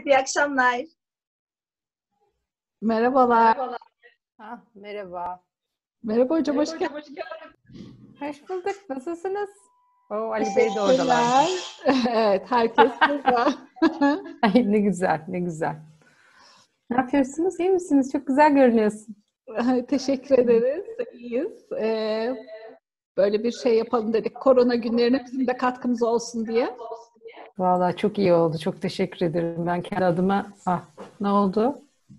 Evet, iyi akşamlar. Merhabalar. Merhaba. Merhaba hocam, hoş geldiniz. Hoş bulduk. Nasılsınız? Ali Bey de oradalar. Evet, herkes burada. Ay ne güzel, ne güzel. Ne yapıyorsunuz? İyi misiniz? Çok güzel görünüyorsun. Teşekkür ederiz. İyiyiz. Böyle bir şey yapalım dedik. Korona günlerine bizim de katkımız olsun diye. Vallahi çok iyi oldu. Çok teşekkür ederim. Ben kendi adıma... ne oldu?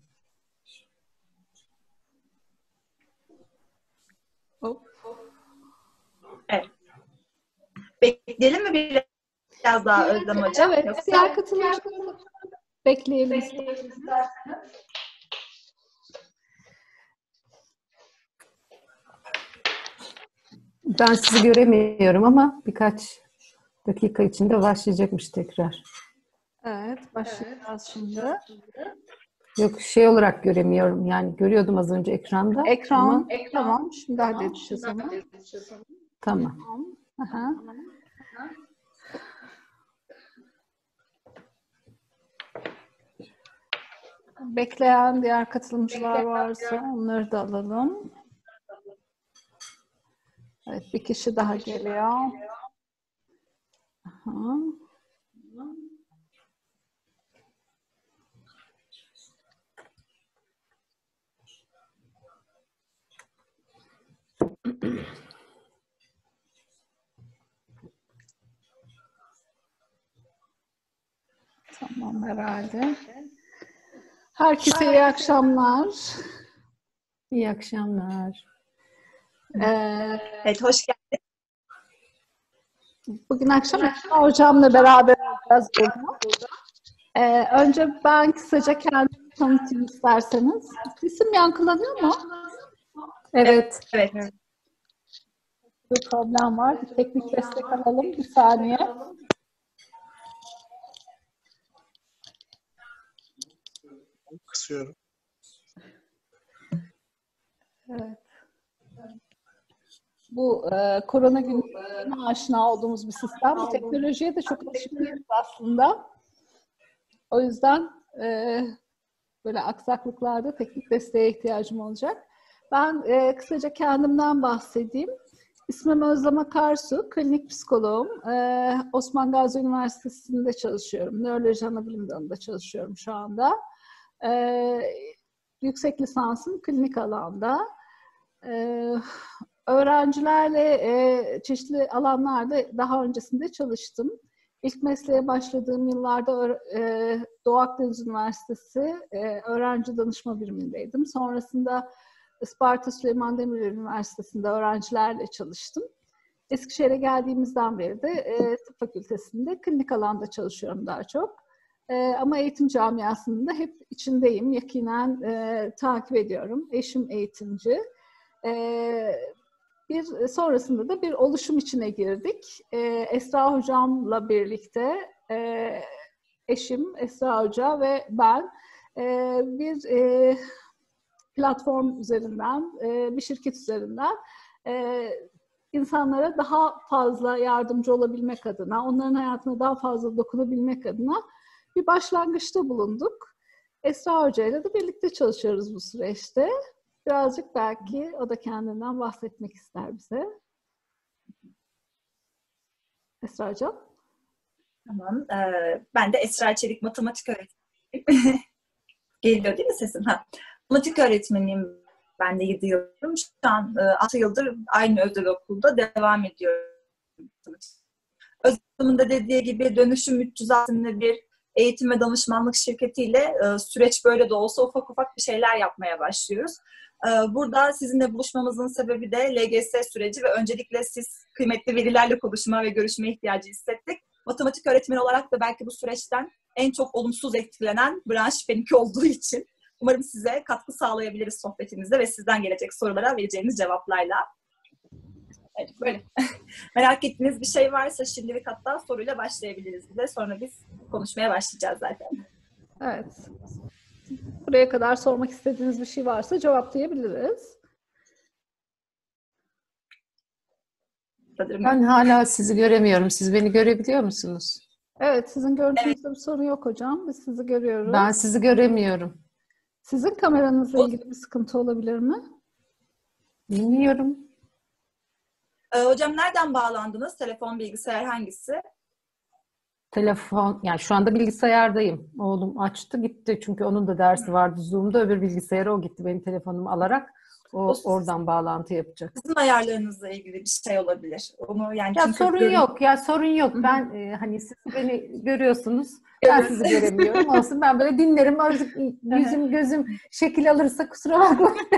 Evet. Bekleyelim mi biraz daha Özlem Hocam? Evet, Yoksa... diğer katılımcıları bekleyelim. Ben sizi göremiyorum ama birkaç dakika içinde başlayacakmış tekrar. Evet, başlayacağız şimdi. Yok şey olarak göremiyorum. Yani görüyordum az önce ekranda. Ekran, tamam. Şimdi halledeceğiz onu. Tamam. Aha. Bekleyen diğer katılımcılar varsa onları da alalım. Evet, bir kişi daha geliyor. Aha. Tamam herhalde. Herkese iyi akşamlar. İyi akşamlar. Evet, hoş geldiniz. Bugün akşam Esra hocamla beraber olacağız burada. Önce ben kısaca kendimi tanıtayım isterseniz. İsim yankılanıyor mu? Evet. Evet. Bir problem var. Bir teknik destek alalım. Bir saniye. Kısıyorum. Evet. Bu korona günlerine aşina olduğumuz bir sistem. Bu teknolojiye de çok alışık değiliz aslında. O yüzden böyle aksaklıklarda teknik desteğe ihtiyacım olacak. Ben kısaca kendimden bahsedeyim. İsmim Özlem Akarsu, klinik psikoloğum. Osman Gazi Üniversitesi'nde çalışıyorum. Nöroloji Anabilim Dalı'nda çalışıyorum şu anda. Yüksek lisansım klinik alanda. Öğrencilerle çeşitli alanlarda daha öncesinde çalıştım. İlk mesleğe başladığım yıllarda Doğu Akdeniz Üniversitesi öğrenci danışma birimindeydim. Sonrasında Isparta Süleyman Demirel Üniversitesi'nde öğrencilerle çalıştım. Eskişehir'e geldiğimizden beri de tıp fakültesinde klinik alanda çalışıyorum daha çok. Ama eğitim camiasında hep içindeyim, yakinen takip ediyorum. Eşim eğitimci. Sonrasında da bir oluşum içine girdik. Esra Hocam'la birlikte eşim Esra Hoca ve ben bir platform üzerinden, bir şirket üzerinden insanlara daha fazla yardımcı olabilmek adına, onların hayatına daha fazla dokunabilmek adına bir başlangıçta bulunduk. Esra Hoca ile de birlikte çalışıyoruz bu süreçte. Birazcık belki o da kendinden bahsetmek ister bize. Esra Hocam. Tamam. Ben de Esra Çelik, matematik öğretmeniyim. Geliyor değil mi sesim? Matematik öğretmeniyim. Ben de 7 yıldır. Şu an 6 yıldır aynı özel okulda devam ediyorum. Özlem'in de dediği gibi Dönüşüm 300 adlı bir eğitim ve danışmanlık şirketiyle süreç böyle de olsa ufak ufak bir şeyler yapmaya başlıyoruz. Burada sizinle buluşmamızın sebebi de LGS süreci ve öncelikle siz kıymetli velilerle konuşma ve görüşme ihtiyacı hissettik. Matematik öğretmeni olarak da belki bu süreçten en çok olumsuz etkilenen branş benimki olduğu için umarım size katkı sağlayabiliriz sohbetimizde ve sizden gelecek sorulara vereceğiniz cevaplarla. Evet, böyle. Merak ettiğiniz bir şey varsa şimdilik hatta soruyla başlayabiliriz bize. Sonra biz konuşmaya başlayacağız zaten. Evet. Buraya kadar sormak istediğiniz bir şey varsa cevaplayabiliriz. Ben hala sizi göremiyorum. Siz beni görebiliyor musunuz? Evet, sizin görüntünüzde bir sorun yok hocam. Biz sizi görüyoruz. Ben sizi göremiyorum. Sizin kameranızla ilgili bir sıkıntı olabilir mi? Bilmiyorum. Hocam nereden bağlandınız? Telefon, bilgisayar hangisi? Telefon, yani şu anda bilgisayardayım. Oğlum açtı gitti. Çünkü onun da dersi vardı Zoom'da. Öbür bilgisayara o gitti benim telefonumu alarak. O oradan bağlantı yapacak. Sizin ayarlarınızla ilgili bir şey olabilir. Onu yani Ya çünkü sorun yok. Ya sorun yok. Hı hı. Ben hani siz beni görüyorsunuz. Ben sizi göremiyorum. Olsun, ben böyle dinlerim. Azıcık yüzüm gözüm şekil alırsa kusura bakmayın.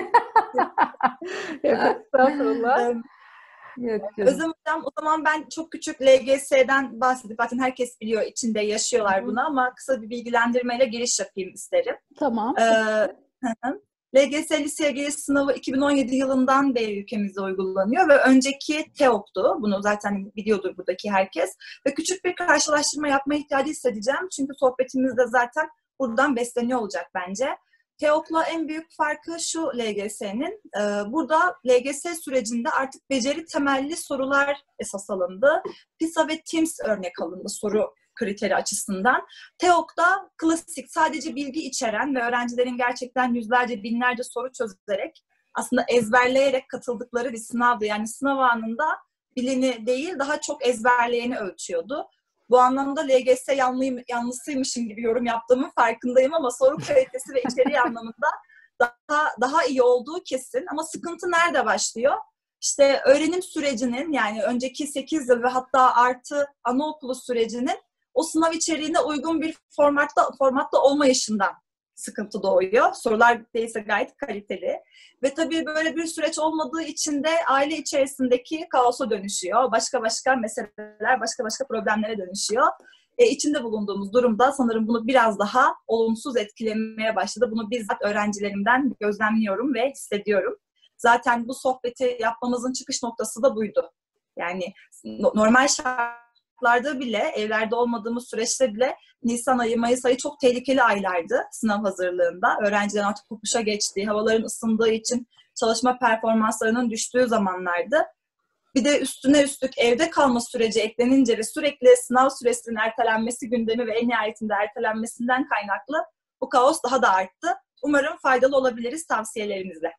Estağfurullah. Yok Özlem Hocam, o zaman ben çok küçük LGS'den bahsedip, zaten herkes biliyor, içinde yaşıyorlar bunu, ama kısa bir bilgilendirmeyle giriş yapayım isterim. Tamam. LGS liseye giriş sınavı 2017 yılından beri ülkemizde uygulanıyor ve önceki TEOK'tu. Bunu zaten biliyordur buradaki herkes. Ve küçük bir karşılaştırma yapma ihtiyacı hissedeceğim. Çünkü sohbetimiz de zaten buradan besleniyor olacak bence. TEOK'la en büyük farkı şu LGS'nin. Burada LGS sürecinde artık beceri temelli sorular esas alındı. PISA ve TIMSS örnek alındı soru kriteri açısından. TEOK'ta klasik, sadece bilgi içeren ve öğrencilerin gerçekten yüzlerce, binlerce soru çözerek, aslında ezberleyerek katıldıkları bir sınavdı. Yani sınav anında bilini değil, daha çok ezberleyeni ölçüyordu. Bu anlamda LGS yanlısıymışım gibi yorum yaptığımın farkındayım, ama soru kalitesi ve içeriği anlamında daha iyi olduğu kesin. Ama sıkıntı nerede başlıyor? İşte öğrenim sürecinin, yani önceki 8 yıl ve hatta artı anaokulu sürecinin o sınav içeriğine uygun bir formatta olmayışından sıkıntı doğuyor. Sorular değilse gayet kaliteli. Ve tabii böyle bir süreç olmadığı için de aile içerisindeki kaosa dönüşüyor. Başka meseleler, başka problemlere dönüşüyor. İçinde bulunduğumuz durumda sanırım bunu biraz daha olumsuz etkilemeye başladı. Bunu bizzat öğrencilerimden gözlemliyorum ve hissediyorum. Zaten bu sohbeti yapmamızın çıkış noktası da buydu. Yani normal şartlarda bile, evlerde olmadığımız süreçte bile Nisan ayı, Mayıs ayı çok tehlikeli aylardı sınav hazırlığında. Öğrencilerin artık kokuşa geçtiği, havaların ısındığı için çalışma performanslarının düştüğü zamanlardı. Bir de üstüne üstlük evde kalma süreci eklenince ve sürekli sınav süresinin ertelenmesi gündemi ve en nihayetinde ertelenmesinden kaynaklı bu kaos daha da arttı. Umarım faydalı olabiliriz tavsiyelerimizle.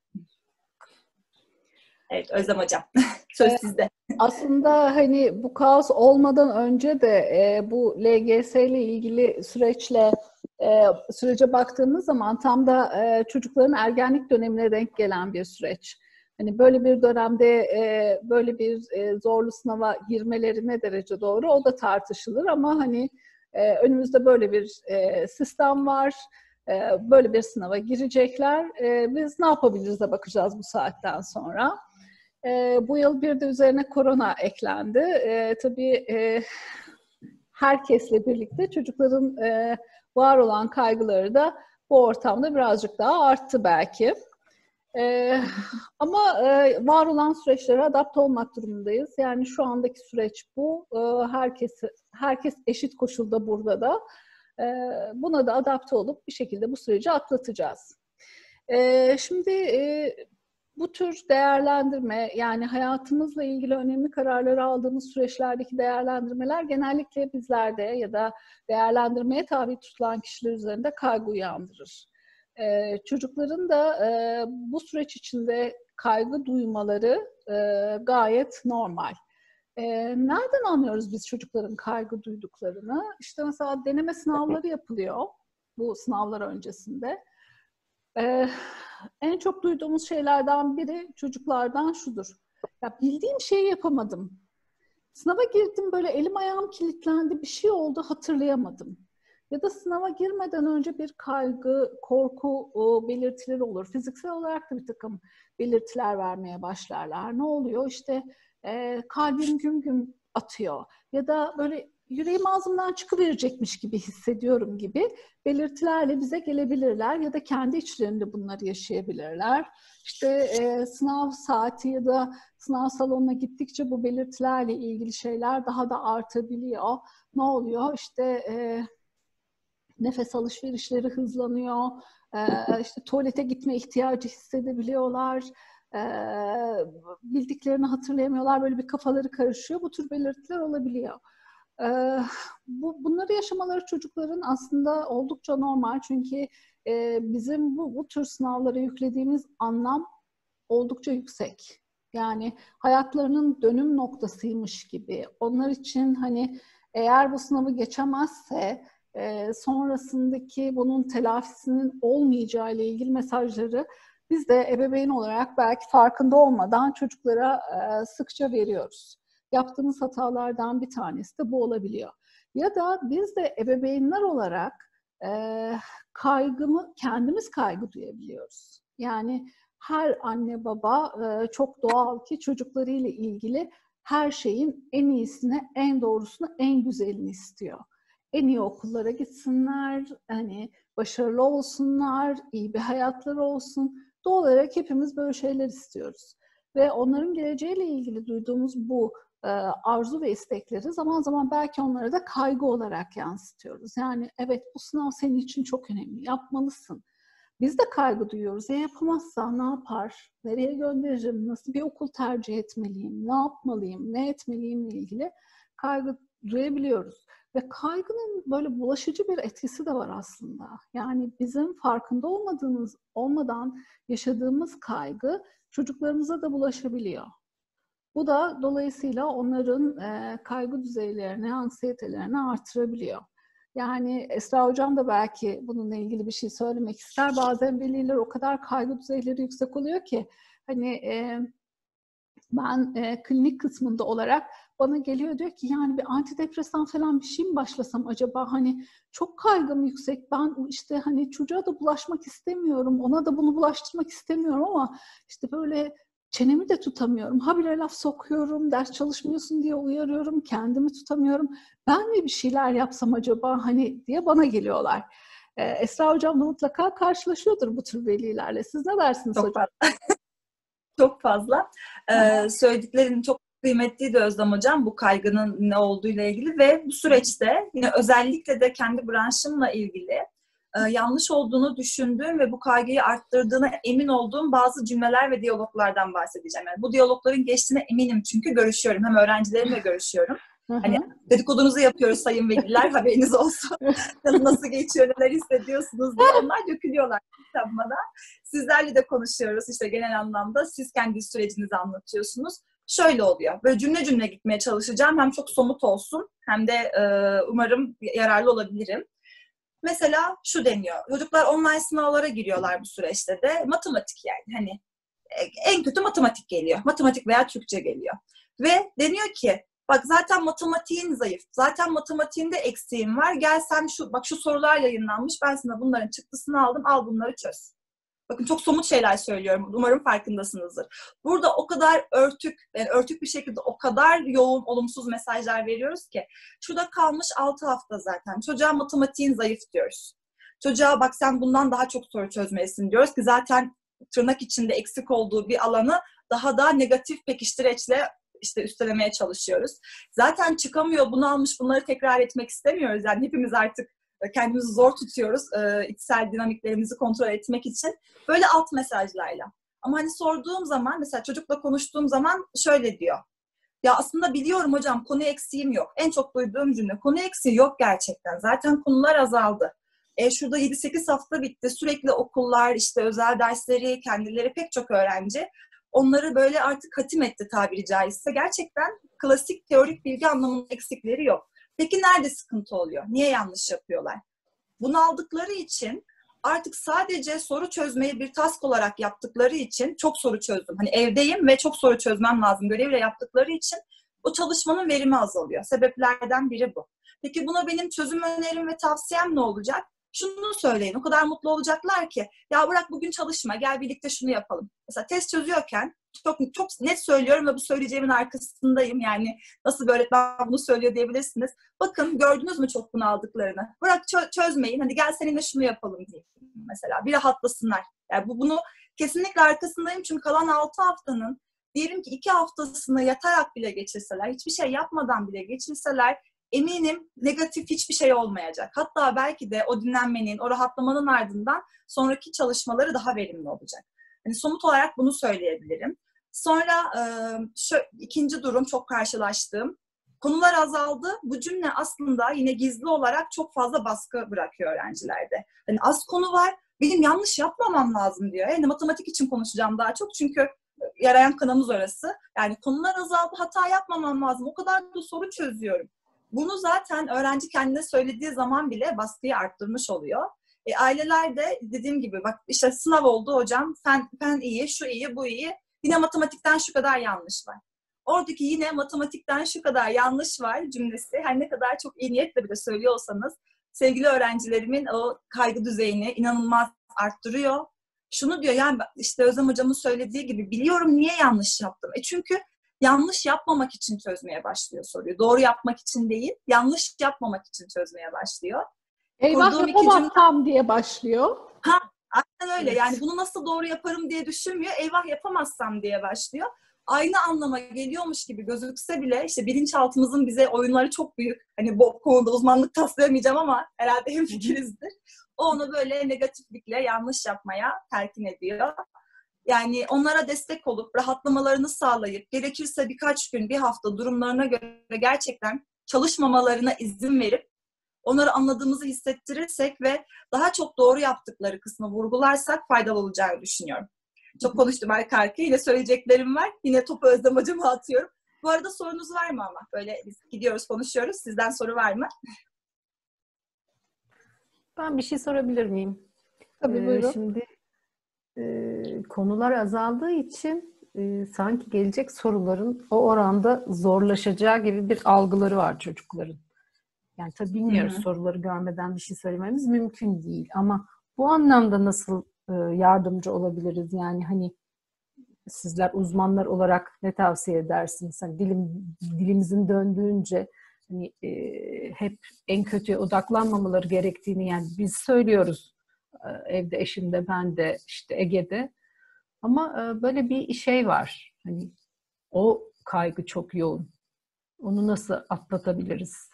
Evet Özlem Hocam, söz sizde. Aslında hani bu kaos olmadan önce de bu LGS ile ilgili sürece baktığımız zaman tam da çocukların ergenlik dönemine denk gelen bir süreç. Hani böyle bir dönemde böyle bir zorlu sınava girmeleri ne derece doğru, o da tartışılır, ama hani önümüzde böyle bir sistem var. Böyle bir sınava girecekler. Biz ne yapabiliriz de bakacağız bu saatten sonra. Bu yıl bir de üzerine korona eklendi. Tabii herkesle birlikte çocukların var olan kaygıları da bu ortamda birazcık daha arttı belki. Ama var olan süreçlere adapte olmak durumundayız. Yani şu andaki süreç bu. Herkes eşit koşulda burada da. Buna da adapte olup bir şekilde bu süreci atlatacağız. Şimdi bu tür değerlendirme, yani hayatımızla ilgili önemli kararları aldığımız süreçlerdeki değerlendirmeler genellikle bizlerde ya da değerlendirmeye tabi tutulan kişiler üzerinde kaygı uyandırır. Çocukların da bu süreç içinde kaygı duymaları gayet normal. Nereden anlıyoruz biz çocukların kaygı duyduklarını? İşte mesela deneme sınavları yapılıyor bu sınavlar öncesinde. En çok duyduğumuz şeylerden biri çocuklardan şudur: ya bildiğim şeyi yapamadım. Sınava girdim, böyle elim ayağım kilitlendi, bir şey oldu, hatırlayamadım. Ya da sınava girmeden önce bir kaygı, korku belirtileri olur. Fiziksel olarak da bir takım belirtiler vermeye başlarlar. Ne oluyor? İşte kalbim güm güm atıyor. Ya da böyle yüreğim ağzımdan çıkıverecekmiş gibi hissediyorum gibi belirtilerle bize gelebilirler. Ya da kendi içlerinde bunları yaşayabilirler. İşte sınav saati ya da sınav salonuna gittikçe bu belirtilerle ilgili şeyler daha da artabiliyor. Ne oluyor? İşte nefes alışverişleri hızlanıyor, işte tuvalete gitme ihtiyacı hissedebiliyorlar, bildiklerini hatırlayamıyorlar, böyle bir kafaları karışıyor. Bu tür belirtiler olabiliyor. Bunları yaşamaları çocukların aslında oldukça normal. Çünkü bizim bu tür sınavlara yüklediğimiz anlam oldukça yüksek. Yani hayatlarının dönüm noktasıymış gibi. Onlar için hani eğer bu sınavı geçemezse sonrasındaki bunun telafisinin olmayacağı ile ilgili mesajları biz de ebeveyn olarak belki farkında olmadan çocuklara sıkça veriyoruz. Yaptığımız hatalardan bir tanesi de bu olabiliyor. Ya da biz de ebeveynler olarak kendimiz kaygı duyabiliyoruz. Yani her anne baba çok doğal ki çocuklarıyla ilgili her şeyin en iyisini, en doğrusunu, en güzelini istiyor. En iyi okullara gitsinler, hani başarılı olsunlar, iyi bir hayatları olsun. Doğal olarak hepimiz böyle şeyler istiyoruz. Ve onların geleceğiyle ilgili duyduğumuz bu arzu ve istekleri zaman zaman belki onlara da kaygı olarak yansıtıyoruz. Yani evet, bu sınav senin için çok önemli, yapmalısın. Biz de kaygı duyuyoruz. Ya yapamazsa ne yapar? Nereye gönderirim? Nasıl bir okul tercih etmeliyim? Ne yapmalıyım? Ne etmeliyimle ilgili kaygı duyabiliyoruz. Ve kaygının böyle bulaşıcı bir etkisi de var aslında. Yani bizim farkında olmadan yaşadığımız kaygı çocuklarımıza da bulaşabiliyor. Bu da dolayısıyla onların kaygı düzeylerini, anksiyetelerini artırabiliyor. Yani Esra Hocam da belki bununla ilgili bir şey söylemek ister. Bazen veliler o kadar kaygı düzeyleri yüksek oluyor ki hani ben klinik kısmında olarak bana geliyor, diyor ki yani bir antidepresan falan bir şey mi başlasam acaba, hani çok kaygım yüksek, ben işte hani çocuğa da bulaşmak istemiyorum, ona da bunu bulaştırmak istemiyorum ama işte böyle çenemi de tutamıyorum, habire laf sokuyorum, ders çalışmıyorsun diye uyarıyorum, kendimi tutamıyorum, ben mi bir şeyler yapsam acaba hani diye bana geliyorlar. Esra Hocam da mutlaka karşılaşıyordur bu tür velilerle. Siz ne dersiniz Çok hocam? Çok fazla. Söylediklerin çok kıymetliydi Özlem Hocam, bu kaygının ne olduğuyla ilgili ve bu süreçte yine özellikle de kendi branşımla ilgili yanlış olduğunu düşündüğüm ve bu kaygıyı arttırdığına emin olduğum bazı cümleler ve diyaloglardan bahsedeceğim. Yani bu diyalogların geçtiğine eminim çünkü görüşüyorum. Hem öğrencilerimle görüşüyorum. Hani dedikodunuzu yapıyoruz sayın veliler, haberiniz olsun. Nasıl geçiyor, neler hissediyorsunuz diye onlar dökülüyorlar bana. Sizlerle de konuşuyoruz işte genel anlamda. Siz kendi sürecinizi anlatıyorsunuz. Şöyle oluyor. Böyle cümle cümle gitmeye çalışacağım. Hem çok somut olsun hem de umarım yararlı olabilirim. Mesela şu deniyor. Çocuklar online sınavlara giriyorlar bu süreçte de. Matematik yani. Hani en kötü matematik geliyor. Matematik veya Türkçe geliyor. Ve deniyor ki bak zaten matematiğin zayıf. Zaten matematiğinde eksiğin var. Gel sen şu sorular yayınlanmış. Ben sana bunların çıktısını aldım. Al bunları çöz. Bakın çok somut şeyler söylüyorum. Umarım farkındasınızdır. Burada o kadar örtük bir şekilde o kadar yoğun olumsuz mesajlar veriyoruz ki. Şurada kalmış 6 hafta zaten. Çocuğa matematiğin zayıf diyoruz. Çocuğa bak sen bundan daha çok soru çözmelisin diyoruz ki zaten tırnak içinde eksik olduğu bir alanı daha da negatif pekiştireçle işte üstelemeye çalışıyoruz. Zaten çıkamıyor, bunu almış, bunları tekrar etmek istemiyoruz. Yani hepimiz artık kendimizi zor tutuyoruz içsel dinamiklerimizi kontrol etmek için. Böyle alt mesajlarla. Ama hani sorduğum zaman, mesela çocukla konuştuğum zaman şöyle diyor. Ya aslında biliyorum hocam, konu eksiğim yok. En çok duyduğum cümle, konu eksiği yok gerçekten. Zaten konular azaldı. Şurada 7-8 hafta bitti. Sürekli okullar, işte özel dersleri, kendileri pek çok öğrenci. Onları böyle artık hatim etti tabiri caizse. Gerçekten klasik teorik bilgi anlamında eksikleri yok. Peki nerede sıkıntı oluyor? Niye yanlış yapıyorlar? Bunu aldıkları için artık sadece soru çözmeyi bir task olarak yaptıkları için çok soru çözdüm. Hani evdeyim ve çok soru çözmem lazım görevle yaptıkları için o çalışmanın verimi azalıyor. Sebeplerden biri bu. Peki buna benim çözüm önerim ve tavsiyem ne olacak? Şunu söyleyin. O kadar mutlu olacaklar ki ya bırak bugün çalışma, gel birlikte şunu yapalım. Mesela test çözüyorken çok net söylüyorum ve bu söyleyeceğimin arkasındayım. Yani nasıl bir öğretmen bunu söylüyor diyebilirsiniz. Bakın gördünüz mü çok bunu aldıklarını? Bırak çözmeyin. Hadi gel seninle şunu yapalım diyeyim mesela. Bir rahatlasınlar. Yani bunu kesinlikle arkasındayım çünkü kalan 6 haftanın diyelim ki 2 haftasını yatarak bile geçirseler, hiçbir şey yapmadan bile geçirseler eminim negatif hiçbir şey olmayacak. Hatta belki de o dinlenmenin, o rahatlamanın ardından sonraki çalışmaları daha verimli olacak. Yani somut olarak bunu söyleyebilirim. Sonra ikinci durum çok karşılaştığım. Konular azaldı. Bu cümle aslında yine gizli olarak çok fazla baskı bırakıyor öğrencilerde. Hani az konu var, benim yanlış yapmamam lazım diyor. Yani matematik için konuşacağım daha çok çünkü yarayan kanımız orası. Yani konular azaldı, hata yapmamam lazım. O kadar da soru çözüyorum. Bunu zaten öğrenci kendine söylediği zaman bile baskıyı arttırmış oluyor. Aileler de dediğim gibi bak işte sınav oldu hocam, fen iyi, şu iyi, bu iyi. Yine matematikten şu kadar yanlış var. Oradaki yine matematikten şu kadar yanlış var cümlesi. Her ne kadar çok iyi niyetle bile söylüyor olsanız sevgili öğrencilerimin o kaygı düzeyini inanılmaz arttırıyor. Şunu diyor yani işte Özlem hocamın söylediği gibi biliyorum niye yanlış yaptım. Çünkü yanlış yapmamak için çözmeye başlıyor soruyu. Doğru yapmak için değil, yanlış yapmamak için çözmeye başlıyor. Eyvah yapamazsam diye başlıyor. Ha, aynen öyle. Evet. Yani bunu nasıl doğru yaparım diye düşünmüyor. Eyvah yapamazsam diye başlıyor. Aynı anlama geliyormuş gibi gözükse bile işte bilinçaltımızın bize oyunları çok büyük. Hani bu konuda uzmanlık taslayamayacağım ama herhalde hemfikirizdir. O onu böyle negatiflikle yanlış yapmaya telkin ediyor. Yani onlara destek olup rahatlamalarını sağlayıp gerekirse birkaç gün, bir hafta durumlarına göre gerçekten çalışmamalarına izin verip onları anladığımızı hissettirirsek ve daha çok doğru yaptıkları kısmı vurgularsak faydalı olacağını düşünüyorum. Çok konuştum arka arkaya. Yine söyleyeceklerim var. Yine topu Özlem hocama atıyorum. Bu arada sorunuz var mı ama? Böyle biz gidiyoruz, konuşuyoruz. Sizden soru var mı? Ben bir şey sorabilir miyim? Tabii buyurun. Şimdi konular azaldığı için sanki gelecek soruların o oranda zorlaşacağı gibi bir algıları var çocukların. Yani tabii bilmiyoruz, soruları görmeden bir şey söylememiz mümkün değil. Ama bu anlamda nasıl yardımcı olabiliriz? Yani hani sizler uzmanlar olarak ne tavsiye edersiniz? Hani dilimizin döndüğünce hani hep en kötüye odaklanmamaları gerektiğini yani biz söylüyoruz. Evde eşim de ben de işte Ege'de. Ama böyle bir şey var. Hani o kaygı çok yoğun. Onu nasıl atlatabiliriz?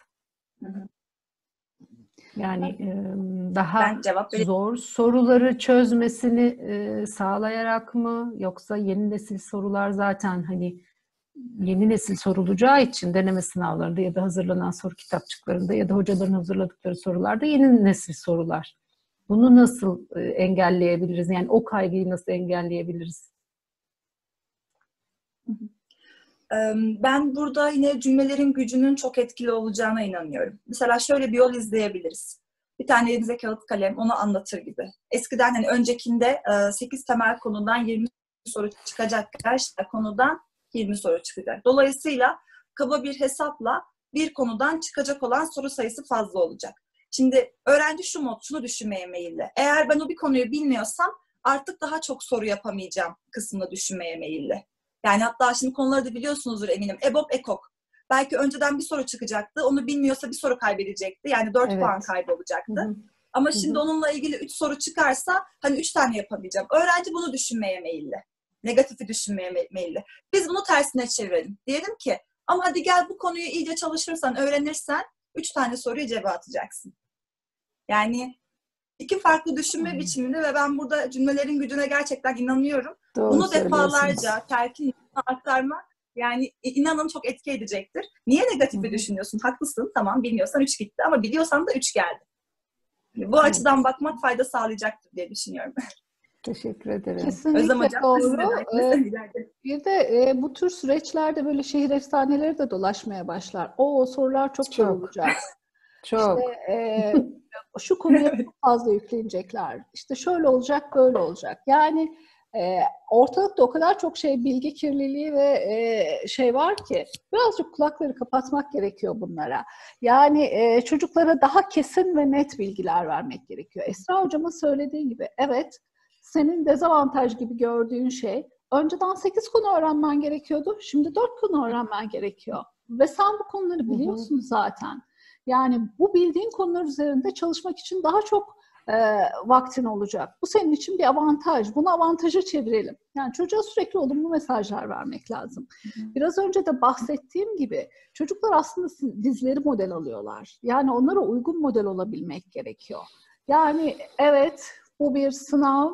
Yani daha zor soruları çözmesini sağlayarak mı? Yoksa yeni nesil sorular zaten hani yeni nesil sorulacağı için deneme sınavlarında ya da hazırlanan soru kitapçıklarında ya da hocaların hazırladıkları sorularda yeni nesil sorular. Bunu nasıl engelleyebiliriz? Yani o kaygıyı nasıl engelleyebiliriz? Ben burada yine cümlelerin gücünün çok etkili olacağına inanıyorum. Mesela şöyle bir yol izleyebiliriz. Bir tane elimize kağıt kalem onu anlatır gibi. Eskiden hani öncekinde 8 temel konudan 20 soru çıkacak. Her konudan 20 soru çıkacak. Dolayısıyla kaba bir hesapla bir konudan çıkacak olan soru sayısı fazla olacak. Şimdi öğrenci şunu düşünmeye meyilli. Eğer ben o bir konuyu bilmiyorsam artık daha çok soru yapamayacağım kısmını düşünmeye meyilli. Yani hatta şimdi konuları da biliyorsunuzdur eminim. EBOB, EKOK. Belki önceden bir soru çıkacaktı. Onu bilmiyorsa bir soru kaybedecekti. Yani 4 puan kaybolacaktı. Hı-hı. Ama şimdi onunla ilgili 3 soru çıkarsa hani 3 tane yapamayacağım. Öğrenci bunu düşünmeye meyilli. Negatifi düşünmeye meyilli. Biz bunu tersine çevirelim. Diyelim ki ama hadi gel bu konuyu iyice çalışırsan, öğrenirsen 3 tane soruyu cebe atacaksın. Yani iki farklı düşünme biçiminde ve ben burada cümlelerin gücüne gerçekten inanıyorum. Doğru, bunu defalarca telkin aktarmak yani inanın çok etki edecektir. Niye negatifi düşünüyorsun? Haklısın, tamam bilmiyorsan 3 gitti ama biliyorsan da 3 geldi. Bu açıdan bakmak fayda sağlayacaktır diye düşünüyorum. Teşekkür ederim. Kesinlikle hocam, doğru. Bir de bu tür süreçlerde böyle şehir efsaneleri de dolaşmaya başlar. O sorular çok sorulacak. Çok. İşte, şu konuya çok fazla yüklenecekler. İşte şöyle olacak, böyle olacak. Yani ortalıkta o kadar çok bilgi kirliliği ve şey var ki birazcık kulakları kapatmak gerekiyor bunlara. Yani çocuklara daha kesin ve net bilgiler vermek gerekiyor. Esra hocamın söylediği gibi evet, senin dezavantaj gibi gördüğün şey önceden 8 konu öğrenmen gerekiyordu. Şimdi 4 konu öğrenmen gerekiyor. Ve sen bu konuları biliyorsun zaten. Yani bu bildiğin konular üzerinde çalışmak için daha çok vaktin olacak. Bu senin için bir avantaj. Bunu avantaja çevirelim. Yani çocuğa sürekli olumlu mesajlar vermek lazım. Biraz önce de bahsettiğim gibi çocuklar aslında bizleri model alıyorlar. Yani onlara uygun model olabilmek gerekiyor. Yani evet, bu bir sınav.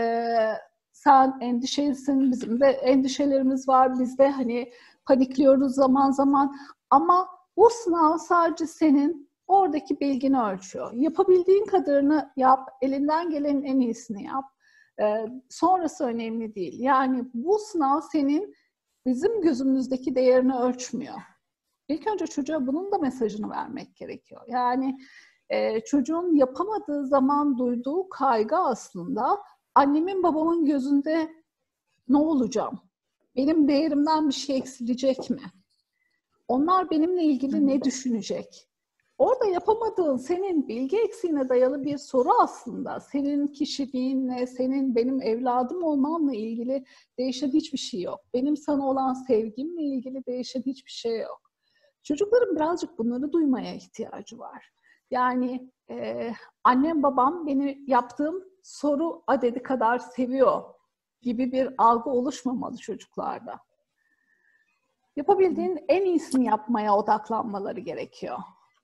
Sen endişelisin, bizim de endişelerimiz var. Biz de hani panikliyoruz zaman zaman. Ama Bu sınav sadece senin oradaki bilgini ölçüyor. Yapabildiğin kadarını yap, elinden gelenin en iyisini yap. Sonrası önemli değil. Yani bu sınav senin bizim gözümüzdeki değerini ölçmüyor. İlk önce çocuğa bunun da mesajını vermek gerekiyor. Yani çocuğun yapamadığı zaman duyduğu kaygı aslında annemin babamın gözünde ne olacağım? Benim değerimden bir şey eksilecek mi? Onlar benimle ilgili ne düşünecek? Orada yapamadığın senin bilgi eksiğine dayalı bir soru aslında. Senin kişiliğinle, senin benim evladım olmanla ilgili değişen hiçbir şey yok. Benim sana olan sevgimle ilgili değişen hiçbir şey yok. Çocukların birazcık bunları duymaya ihtiyacı var. Yani annem babam beni yaptığım soru adedi kadar seviyor gibi bir algı oluşmamalı çocuklarda. Yapabildiğin en iyisini yapmaya odaklanmaları gerekiyor.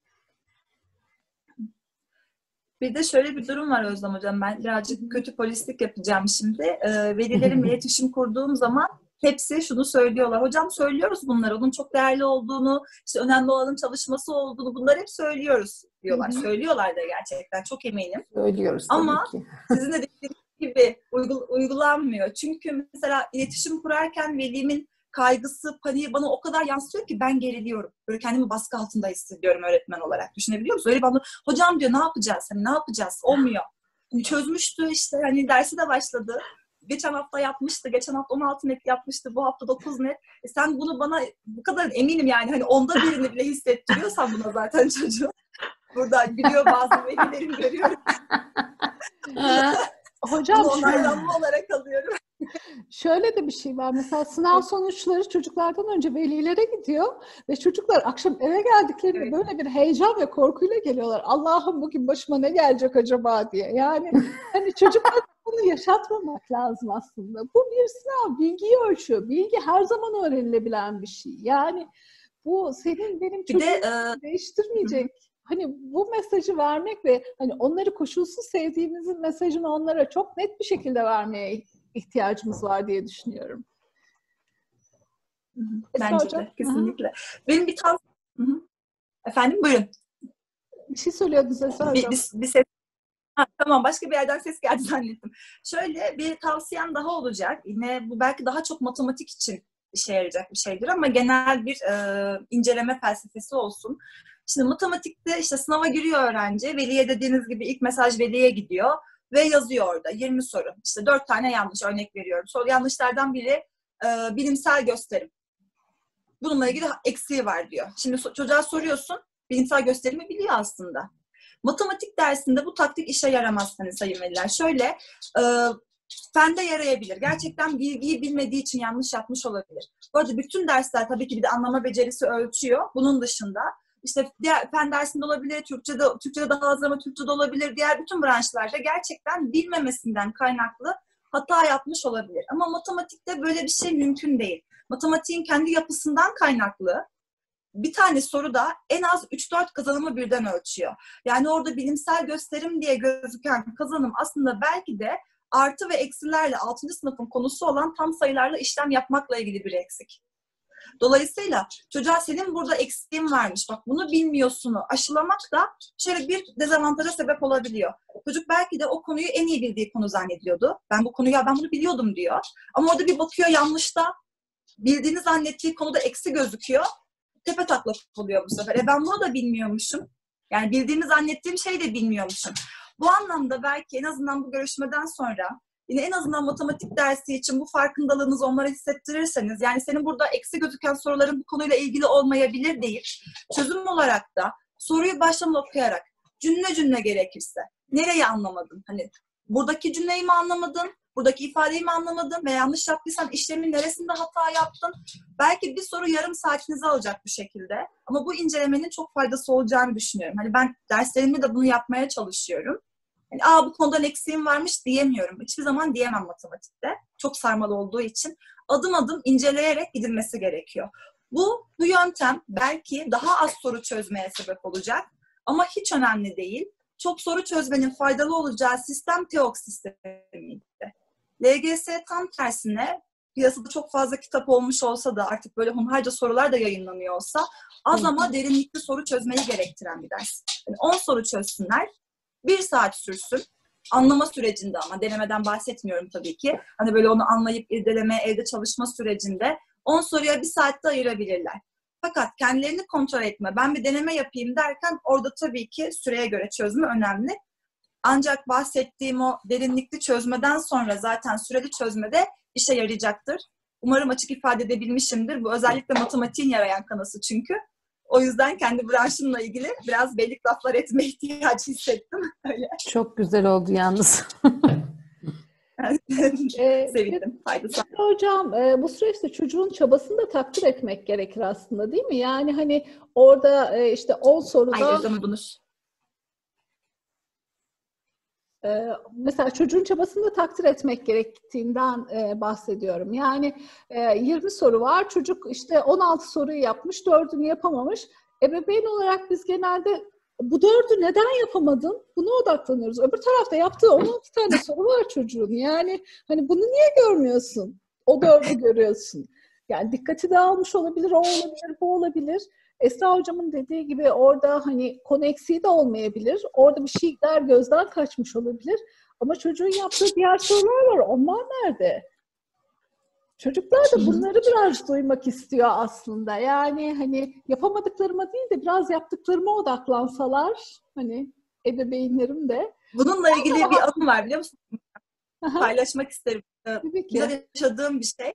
Bir de şöyle bir durum var Özlem Hocam. Ben birazcık kötü polislik yapacağım şimdi. Velilerimle iletişim kurduğum zaman hepsi şunu söylüyorlar. Hocam söylüyoruz bunları. Onun çok değerli olduğunu, işte önemli olanın çalışması olduğunu bunları hep söylüyoruz diyorlar. Söylüyorlar da gerçekten. Çok eminim. Söylüyoruz ama tabii ki. sizin de dediğiniz gibi uygulanmıyor. Çünkü mesela iletişim kurarken velimin kaygısı, paniği bana o kadar yansıyor ki ben geriliyorum. Böyle kendimi baskı altında hissediyorum öğretmen olarak. Düşünebiliyor musun? Öyle bana hocam diyor ne yapacağız? Hani ne yapacağız? Olmuyor. Hani çözmüştü işte hani dersi de başladı. Geçen hafta yapmıştı. Geçen hafta 16 net yapmıştı. Bu hafta 9 net. Sen bunu bana bu kadar eminim yani. Hani onda birini bile hissettiriyorsan buna zaten çocuğu. Burada gülüyor bazı velilerim görüyorum. Hocam bunu onaylanma olarak alıyorum. Şöyle de bir şey var. Mesela sınav sonuçları çocuklardan önce velilere gidiyor ve çocuklar akşam eve geldiklerinde böyle bir heyecan ve korkuyla geliyorlar. Allah'ım bugün başıma ne gelecek acaba diye. Yani hani çocuklar bunu yaşatmamak lazım aslında. Bu bir sınav, bilgiyi ölçüyor. Bilgi her zaman öğrenilebilen bir şey. Yani bu senin benim çocuğumu değiştirmeyecek. Hani bu mesajı vermek ve hani onları koşulsuz sevdiğimizin mesajını onlara çok net bir şekilde vermeye ihtiyacımız var diye düşünüyorum. Bence de, kesinlikle. Benim bir tavsiyem... Efendim, buyurun. Bir şey söylüyordunuz Esra Hocam. Bir ses... tamam, başka bir yerden ses geldi zannettim. Şöyle bir tavsiyem daha olacak. Yine bu belki daha çok matematik için işe yarayacak bir şeydir ama genel bir inceleme felsefesi olsun. Şimdi matematikte işte sınava giriyor öğrenci. Veliye dediğiniz gibi ilk mesaj veliye gidiyor. Ve yazıyor orada 20 soru. İşte 4 tane yanlış, örnek veriyorum. Soru yanlışlardan biri bilimsel gösterim. Bununla ilgili eksiği var diyor. Şimdi çocuğa soruyorsun, bilimsel gösterimi biliyor aslında. Matematik dersinde bu taktik işe yaramaz sayın veliler. Şöyle, fende yarayabilir. Gerçekten bilgiyi bilmediği için yanlış yapmış olabilir. Bu arada bütün dersler tabii ki bir de anlama becerisi ölçüyor. Bunun dışında İşte diğer fen dersinde olabilir, Türkçe'de daha az ama Türkçe'de olabilir. Diğer bütün branşlarda gerçekten bilmemesinden kaynaklı hata yapmış olabilir. Ama matematikte böyle bir şey mümkün değil. Matematiğin kendi yapısından kaynaklı bir tane soruda en az 3-4 kazanımı birden ölçüyor. Yani orada bilimsel gösterim diye gözüken kazanım aslında belki de artı ve eksilerle 6. sınıfın konusu olan tam sayılarla işlem yapmakla ilgili bir eksik. Dolayısıyla çocuğa senin burada eksiğin varmış, bak bunu bilmiyorsunu aşılamak da şöyle bir dezavantaja sebep olabiliyor. Çocuk belki de o konuyu en iyi bildiği konu zannediyordu. Ben bunu biliyordum diyor. Ama orada bir bakıyor yanlışta, bildiğini zannettiği konuda eksi gözüküyor. Tepe taklak oluyor bu sefer. Ben bunu da bilmiyormuşum. Yani bildiğimi zannettiğim şeyi de bilmiyormuşum. Bu anlamda belki en azından bu görüşmeden sonra yine en azından matematik dersi için bu farkındalığınızı onlara hissettirirseniz, yani senin burada eksi gözüken soruların bu konuyla ilgili olmayabilir değil. Çözüm olarak da soruyu baştan okuyarak, cümle gerekirse, nereyi anlamadın? Hani buradaki cümleyi mi anlamadın? Buradaki ifadeyi mi anlamadın? Ve yanlış yaptıysan işlemin neresinde hata yaptın? Belki bir soru yarım saatinizi alacak bu şekilde. Ama bu incelemenin çok faydası olacağını düşünüyorum. Hani ben derslerimde de bunu yapmaya çalışıyorum. Yani, bu konudan eksiğim varmış diyemiyorum. Hiçbir zaman diyemem matematikte. Çok sarmalı olduğu için. Adım adım inceleyerek gidilmesi gerekiyor. Bu yöntem belki daha az soru çözmeye sebep olacak. Ama hiç önemli değil. Çok soru çözmenin faydalı olacağı sistem TEOK sistemiydi. LGS tam tersine piyasada çok fazla kitap olmuş olsa da artık böyle hunharca sorular da yayınlanıyor olsa az ama derinlikli soru çözmeyi gerektiren bir ders. Yani 10 soru çözsünler, 1 saat sürsün. Anlama sürecinde ama denemeden bahsetmiyorum tabii ki. Hani böyle onu anlayıp irdeleme, evde çalışma sürecinde 10 soruya 1 saatte ayırabilirler. Fakat kendilerini kontrol etme, ben bir deneme yapayım derken orada tabii ki süreye göre çözme önemli. Ancak bahsettiğim o derinlikli çözmeden sonra zaten süreli çözmede işe yarayacaktır. Umarım açık ifade edebilmişimdir. Bu özellikle matematiğin yarayan kanısı çünkü. O yüzden kendi branşımla ilgili biraz belli laflar etme ihtiyacı hissettim. Öyle. Çok güzel oldu yalnız. Sevindim. Faydası. Hocam bu süreçte çocuğun çabasını da takdir etmek gerekir aslında, değil mi? Yani hani orada işte 10 soruda mesela çocuğun çabasını da takdir etmek gerektiğinden bahsediyorum. Yani 20 soru var, çocuk işte 16 soruyu yapmış, 4'ünü yapamamış. Ebeveyn olarak biz genelde bu 4'ü neden yapamadın? Buna odaklanıyoruz. Öbür tarafta yaptığı 16 tane soru var çocuğun. Yani hani bunu niye görmüyorsun? O 4'ü görüyorsun. Yani dikkati dağılmış olabilir, o olabilir, bu olabilir. Esra hocamın dediği gibi orada hani konu eksiği de olmayabilir. Orada bir şeyler gözden kaçmış olabilir. Ama çocuğun yaptığı diğer sorular var. Onlar nerede? Çocuklar da bunları biraz duymak istiyor aslında. Yani hani yapamadıklarıma değil de biraz yaptıklarıma odaklansalar, hani ebeveynlerim de. Bununla ilgili bir anım var, biliyor musun? Aha. Paylaşmak isterim. Tabii ki. Güzel yaşadığım bir şey.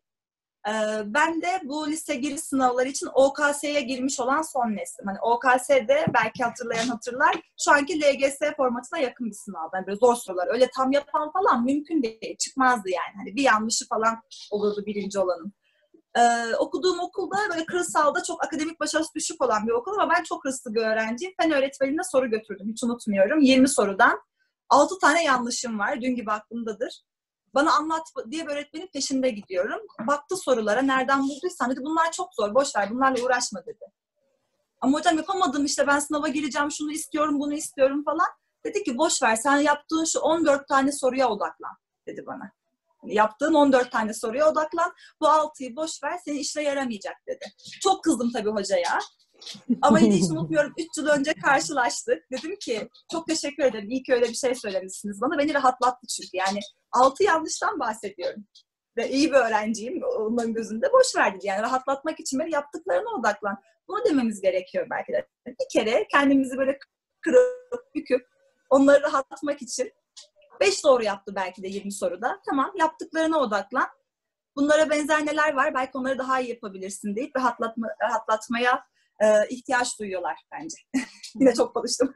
Ben de bu lise giriş sınavları için OKS'ye girmiş olan son neslim. Hani OKS'de belki hatırlayan hatırlar. Şu anki LGS formatına yakın bir sınav. Yani böyle zor sorular. Öyle tam yapan falan mümkün değil. Çıkmazdı yani. Hani bir yanlışı falan olurdu birinci olanın. Okuduğum okulda böyle kırsalda çok akademik başarısı düşük olan bir okul ama ben çok hırslı bir öğrenciyim. Fen öğretmenine soru götürdüm. Hiç unutmuyorum. 20 sorudan 6 tane yanlışım var. Dün gibi aklımdadır. Bana anlat diye bir öğretmenin peşinde gidiyorum. Baktı sorulara, nereden bulduysan dedi bunlar çok zor, boş ver, bunlarla uğraşma dedi. Ama hocam yapamadım işte, ben sınava gireceğim, şunu istiyorum, bunu istiyorum falan. Dedi ki boş ver, sen yaptığın şu 14 tane soruya odaklan dedi bana. Yani yaptığın 14 tane soruya odaklan, bu 6'yı boş ver, senin işine yaramayacak dedi. Çok kızdım tabii hocaya. Ama yine hiç unutmuyorum, 3 yıl önce karşılaştık. Dedim ki çok teşekkür ederim, iyi ki öyle bir şey söylemişsiniz bana. Beni rahatlattı çünkü yani 6 yanlıştan bahsediyorum. Ve iyi bir öğrenciyim onların gözünde, boş ver dedi. Yani rahatlatmak için böyle yaptıklarına odaklan. Bunu dememiz gerekiyor belki de. Bir kere kendimizi böyle kırıp büküp onları rahatlatmak için 5 doğru yaptı belki de 20 soruda. Tamam, yaptıklarına odaklan. Bunlara benzer neler var? Belki onları daha iyi yapabilirsin deyip rahatlatmaya ihtiyaç duyuyorlar bence. Yine çok konuştum.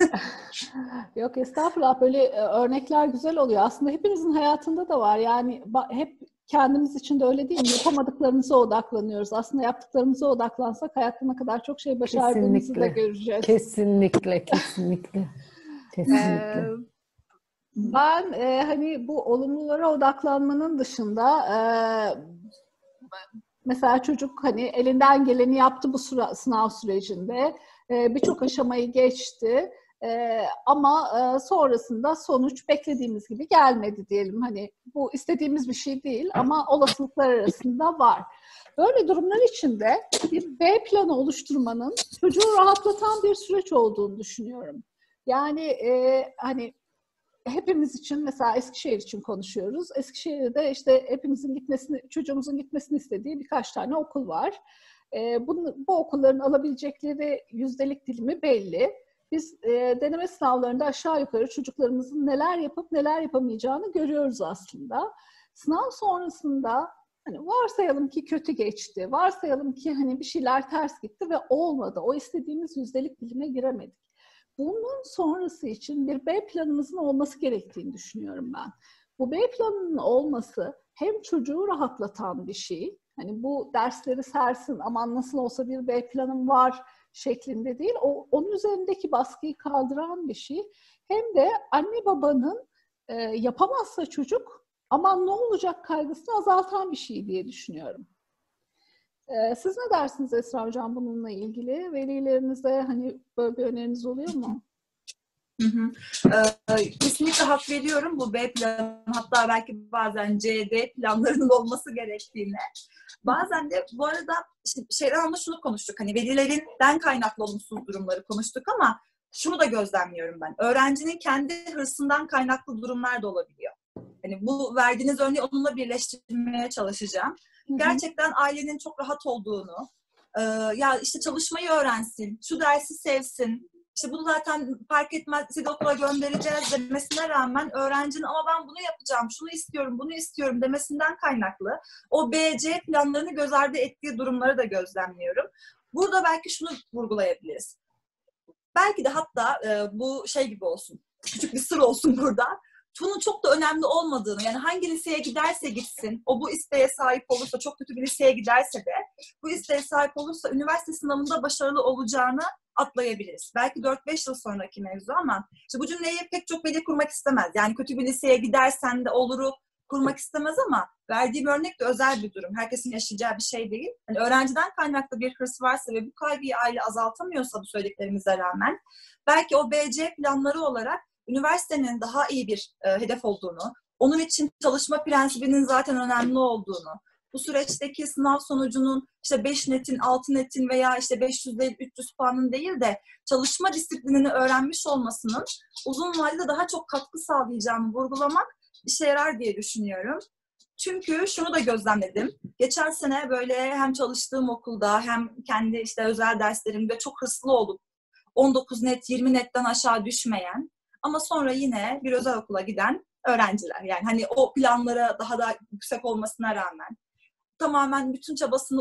Yok estağfurullah, böyle örnekler güzel oluyor. Aslında hepimizin hayatında da var. Yani hep kendimiz için de öyle değil mi? Yapamadıklarımıza odaklanıyoruz. Aslında yaptıklarımıza odaklansak hayatta ne kadar çok şey başardığımızı da göreceğiz. Kesinlikle. Kesinlikle. Ben hani bu olumlulara odaklanmanın dışında mesela çocuk hani elinden geleni yaptı bu sınav sürecinde. Birçok aşamayı geçti. Ama sonrasında sonuç beklediğimiz gibi gelmedi diyelim. Hani bu istediğimiz bir şey değil ama olasılıklar arasında var. Böyle durumlar içinde bir B planı oluşturmanın çocuğu rahatlatan bir süreç olduğunu düşünüyorum. Yani hani hepimiz için, mesela Eskişehir için konuşuyoruz. Eskişehir'de işte hepimizin gitmesini, çocuğumuzun gitmesini istediği birkaç tane okul var. Bu okulların alabilecekleri yüzdelik dilimi belli. Biz deneme sınavlarında aşağı yukarı çocuklarımızın neler yapıp neler yapamayacağını görüyoruz aslında. Sınav sonrasında hani varsayalım ki kötü geçti, varsayalım ki hani bir şeyler ters gitti ve olmadı. O istediğimiz yüzdelik dilime giremedik. Bunun sonrası için bir B planımızın olması gerektiğini düşünüyorum ben. Bu B planının olması hem çocuğu rahatlatan bir şey, hani bu dersleri sersin, aman nasıl olsa bir B planım var şeklinde değil, onun üzerindeki baskıyı kaldıran bir şey. Hem de anne babanın yapamazsa çocuk, aman ne olacak kaygısını azaltan bir şey diye düşünüyorum. Siz ne dersiniz Esra Hocam bununla ilgili? Velilerinize hani böyle bir öneriniz oluyor mu? Hı hı. Kesinlikle hak veriyorum bu B planı, hatta belki bazen C, D planlarının olması gerektiğine. Bazen de bu arada şeyden ama şunu konuştuk, hani velilerinden kaynaklı olumsuz durumları konuştuk ama şunu da gözlemliyorum ben. Öğrencinin kendi hırsından kaynaklı durumlar da olabiliyor. Hani bu verdiğiniz örneği onunla birleştirmeye çalışacağım. Gerçekten ailenin çok rahat olduğunu, ya işte çalışmayı öğrensin, şu dersi sevsin, İşte bunu zaten fark etmez, sizi okula göndereceğiz demesine rağmen öğrencinin ama ben bunu yapacağım, şunu istiyorum, bunu istiyorum demesinden kaynaklı o B, C planlarını göz ardı ettiği durumları da gözlemliyorum. Burada belki şunu vurgulayabiliriz. Belki de hatta bu şey gibi olsun, küçük bir sır olsun burada. Bunun çok da önemli olmadığını, yani hangi liseye giderse gitsin, o bu isteğe sahip olursa, çok kötü bir liseye giderse de bu isteğe sahip olursa üniversite sınavında başarılı olacağını atlayabiliriz. Belki 4-5 yıl sonraki mevzu ama işte bu cümleyi pek çok veli kurmak istemez. Yani kötü bir liseye gidersen de oluru kurmak istemez ama verdiğim örnek de özel bir durum. Herkesin yaşayacağı bir şey değil. Yani öğrenciden kaynaklı bir hırs varsa ve bu kaygıyı aile azaltamıyorsa bu söylediklerimize rağmen belki o BC planları olarak üniversitenin daha iyi bir hedef olduğunu, onun için çalışma prensibinin zaten önemli olduğunu, bu süreçteki sınav sonucunun işte 5 netin, 6 netin veya işte 500 değil 300 puanın değil de çalışma disiplinini öğrenmiş olmasının uzun vadede daha çok katkı sağlayacağını vurgulamak işe yarar diye düşünüyorum. Çünkü şunu da gözlemledim. Geçen sene böyle hem çalıştığım okulda hem kendi işte özel derslerimde çok hırslı olup 19 net, 20 netten aşağı düşmeyen ama sonra yine bir özel okula giden öğrenciler. Yani hani o planlara daha da yüksek olmasına rağmen tamamen bütün çabasını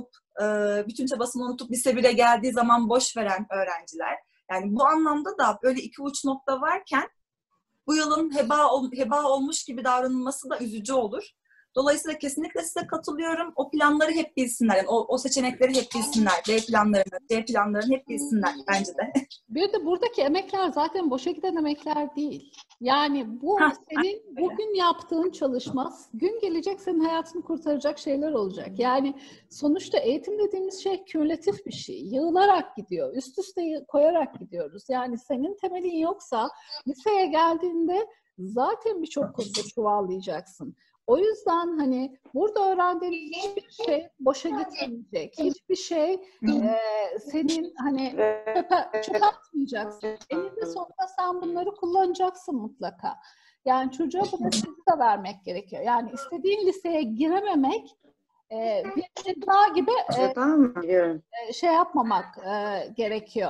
unutup lise 1'e geldiği zaman boş veren öğrenciler. Yani bu anlamda da böyle iki uç nokta varken bu yılın heba olmuş gibi davranılması da üzücü olur. Dolayısıyla kesinlikle size katılıyorum. O planları hep bilsinler. Yani o seçenekleri hep bilsinler. B planlarını, C planlarını hep bilsinler bence de. Bir de buradaki emekler zaten boşa giden emekler değil. Yani bu senin bugün yaptığın çalışma, gün gelecek senin hayatını kurtaracak şeyler olacak. Yani sonuçta eğitim dediğimiz şey kümülatif bir şey. Yığılarak gidiyor. Üst üste koyarak gidiyoruz. Yani senin temelin yoksa liseye geldiğinde zaten birçok konuda çuvallayacaksın. O yüzden hani burada öğrendiğin hiçbir şey boşa gitmeyecek. Hiçbir şey senin hani çöpe atmayacaksın. Eninde sonunda sen bunları kullanacaksın mutlaka. Yani çocuğa bu mesajı da vermek gerekiyor. Yani istediğin liseye girememek bir ceza gibi şey yapmamak gerekiyor.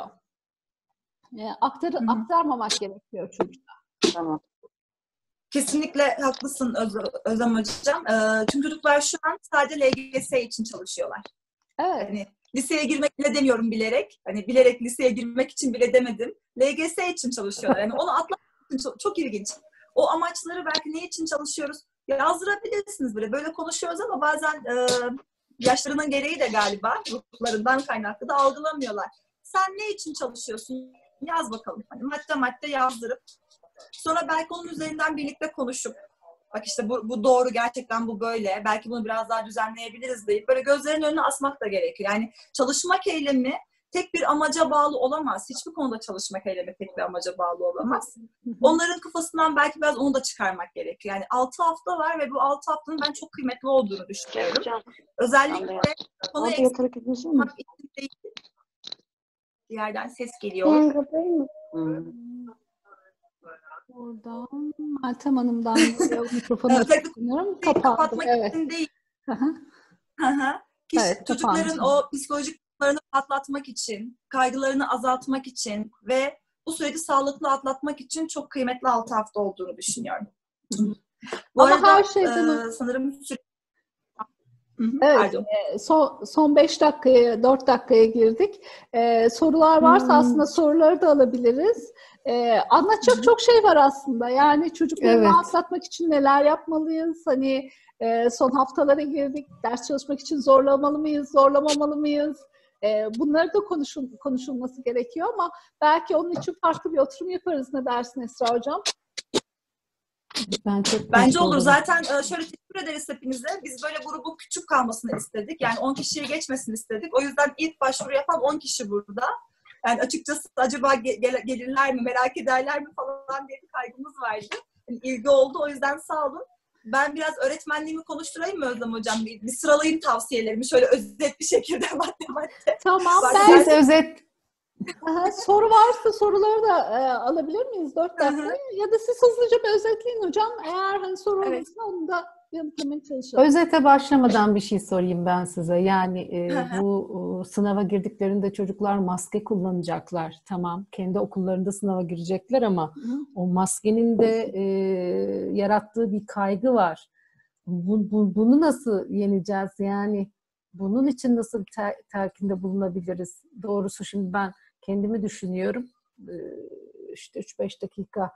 Aktarmamak gerekiyor çocuğa. Tamam. Kesinlikle haklısın Özlem Hocam. Çünkü çocuklar şu an sadece LGS için çalışıyorlar. Evet. Hani liseye girmek bile demiyorum bilerek. Hani bilerek liseye girmek için bile demedim. LGS için çalışıyorlar. Yani onu atlatmak için çok ilginç. O amaçları belki ne için çalışıyoruz? Yazdırabilirsiniz bile. Böyle konuşuyoruz ama bazen yaşlarının gereği de galiba ruhlarından kaynaklı da algılamıyorlar. Sen ne için çalışıyorsun? Yaz bakalım. Hani madde yazdırıp sonra belki onun üzerinden birlikte konuşup bak işte bu doğru, gerçekten bu böyle. Belki bunu biraz daha düzenleyebiliriz deyip böyle gözlerin önüne asmak da gerekiyor. Yani çalışmak eylemi tek bir amaca bağlı olamaz. Hiçbir konuda çalışmak eylemi tek bir amaca bağlı olamaz. Onların kafasından belki biraz onu da çıkarmak gerekiyor. Yani 6 hafta var ve bu 6 haftanın ben çok kıymetli olduğunu düşünüyorum. Özellikle konu eksik olmak için değil. Bir yerden ses geliyor. Oradan Meltem Hanım'dan mikrofonu açıyorum. Kapatmak Evet. için değil. Evet, çocukların o psikolojik durumlarını patlatmak için, kaygılarını azaltmak için ve bu süreci sağlıklı atlatmak için çok kıymetli 6 hafta olduğunu düşünüyorum. Bu ama arada her şeyden sanırım evet, son 5 dakikaya, 4 dakikaya girdik. Sorular varsa aslında soruları da alabiliriz. Anlatacak çok şey var aslında. Yani çocukları rahatlatmak için neler yapmalıyız? Hani son haftalara girdik. Ders çalışmak için zorlamalı mıyız, zorlamamalı mıyız? Bunları da konuşulması gerekiyor ama belki onun için farklı bir oturum yaparız. Ne dersin Esra Hocam? Bence olur. Zaten şöyle teşekkür ederiz hepinize. Biz böyle grubu küçük kalmasını istedik. Yani 10 kişiye geçmesin istedik. O yüzden ilk başvuru yapan 10 kişi burada. Yani açıkçası acaba gelirler mi, merak ederler mi falan diye bir kaygımız vardı. Yani ilgi oldu. O yüzden sağ olun. Ben biraz öğretmenliğimi konuşturayım mı Özlem Hocam? Bir sıralayayım tavsiyelerimi şöyle özet bir şekilde madde. Tamam. Siz özet. Aha, soru varsa soruları da alabilir miyiz 4 dakika? Ya da siz hızlıca bir özetleyin hocam. Eğer hani soru olursa onu da yanıtlamaya çalışalım. Özete başlamadan bir şey sorayım ben size. Yani bu sınava girdiklerinde çocuklar maske kullanacaklar. Tamam, kendi okullarında sınava girecekler ama o maskenin de yarattığı bir kaygı var. Bunu nasıl yeneceğiz? Yani bunun için nasıl telkinde bulunabiliriz? Doğrusu şimdi ben kendimi düşünüyorum. İşte 3-5 dakika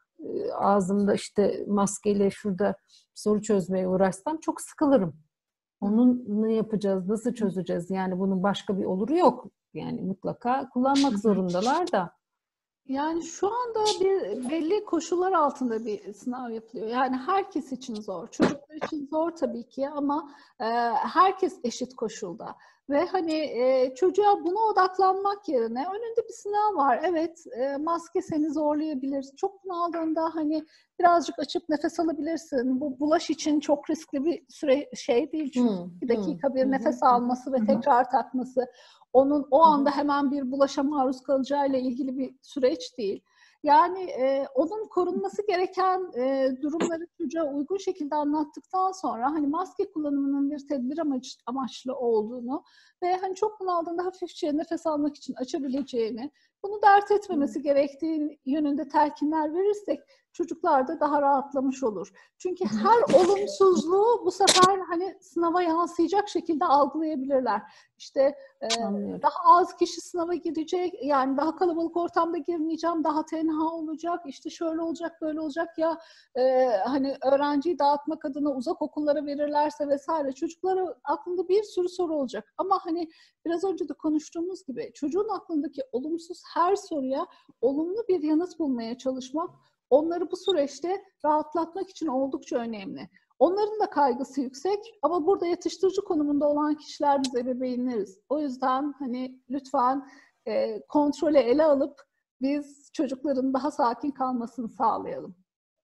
ağzımda işte maskeyle şurada soru çözmeye uğraşsam çok sıkılırım. Onun ne yapacağız, nasıl çözeceğiz? Yani bunun başka bir oluru yok. Yani mutlaka kullanmak zorundalar da. Yani şu anda belli koşullar altında bir sınav yapılıyor. Yani herkes için zor. Çocuklar için zor tabii ki ama herkes eşit koşulda. Ve hani çocuğa buna odaklanmak yerine önünde bir sınav var. Evet, maske seni zorlayabilir. Çok bunaldığında hani birazcık açıp nefes alabilirsin. Bu bulaş için çok riskli bir süre değil çünkü 2 dakika bir nefes alması ve tekrar takması. Onun o anda hemen bir bulaşa maruz kalacağıyla ilgili bir süreç değil. Yani onun korunması gereken durumları çocuğa uygun şekilde anlattıktan sonra hani maske kullanımının bir tedbir amaçlı olduğunu ve hani çok bunaldığında hafifçe nefes almak için açabileceğini, bunu dert etmemesi gerektiği yönünde telkinler verirsek çocuklar da daha rahatlamış olur. Çünkü her olumsuzluğu bu sefer hani sınava yansıyacak şekilde algılayabilirler. İşte daha az kişi sınava girecek, yani daha kalabalık ortamda girmeyeceğim, daha tenha olacak, işte şöyle olacak, böyle olacak ya hani öğrenciyi dağıtmak adına uzak okullara verirlerse vesaire çocukların aklında bir sürü soru olacak. Ama hani biraz önce de konuştuğumuz gibi çocuğun aklındaki olumsuz her soruya olumlu bir yanıt bulmaya çalışmak onları bu süreçte rahatlatmak için oldukça önemli. Onların da kaygısı yüksek ama burada yetiştirici konumunda olan kişiler biz ebeveynleriz. O yüzden hani lütfen kontrolü ele alıp biz çocukların daha sakin kalmasını sağlayalım.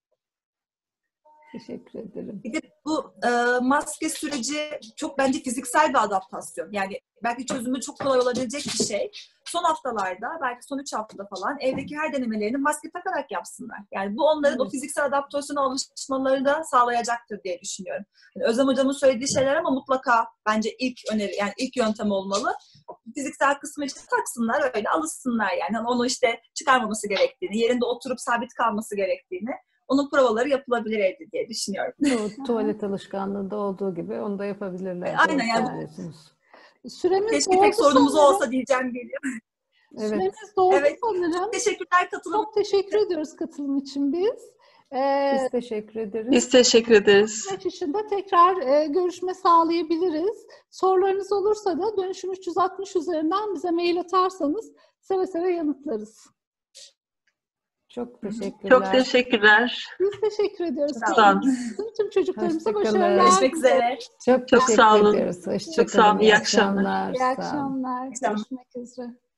Teşekkür ederim. Bir de bu maske süreci çok bence fiziksel bir adaptasyon. Yani belki çözümü çok kolay olabilecek bir şey. Son haftalarda, belki son 3 haftada falan evdeki her denemelerini maske takarak yapsınlar. Yani bu onların o fiziksel adaptasyona alışmalarını da sağlayacaktır diye düşünüyorum. Yani Özlem Hocam'ın söylediği şeyler ama mutlaka bence ilk öneri, yani ilk yöntem olmalı. Fiziksel kısmı için taksınlar, öyle alışsınlar yani. Hani onu işte çıkarmaması gerektiğini, yerinde oturup sabit kalması gerektiğini, onun provaları yapılabilir evde diye düşünüyorum. Tuvalet alışkanlığında olduğu gibi onu da yapabilirler. Aynen yani. Süremiz keşke tek sorunumuz olsa diyeceğim geliyor. Evet. Süremiz doldu sanırım. Çok teşekkürler katılım. Çok teşekkür ediyoruz katılım için biz. Biz teşekkür ederiz. Biz teşekkür ederiz. Süreç içinde tekrar görüşme sağlayabiliriz. Sorularınız olursa da Dönüşüm 360 üzerinden bize mail atarsanız seve seve yanıtlarız. Çok teşekkürler. Çok teşekkürler. Biz teşekkür ediyoruz. Sağ olun. Tüm çocuklarımıza Hoşça kalın. başarılar. Görüşmek üzere. Çok Çok sağ olun. ediyoruz. Çok sağ olun. İyi akşamlar. İyi akşamlar. Sağ olun. Görüşmek üzere.